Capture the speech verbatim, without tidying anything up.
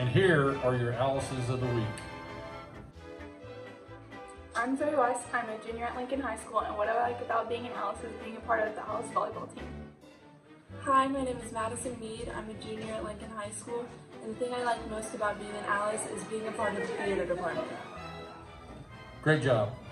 And here are your Alice's of the week. I'm Zoe Weiss. I'm a junior at Lincoln High School, and what I like about being an Alice is being a part of the Alice volleyball team. Hi, my name is Madison Mead. I'm a junior at Lincoln High School, and the thing I like most about being an Alice is being a part of the theater department. Great job.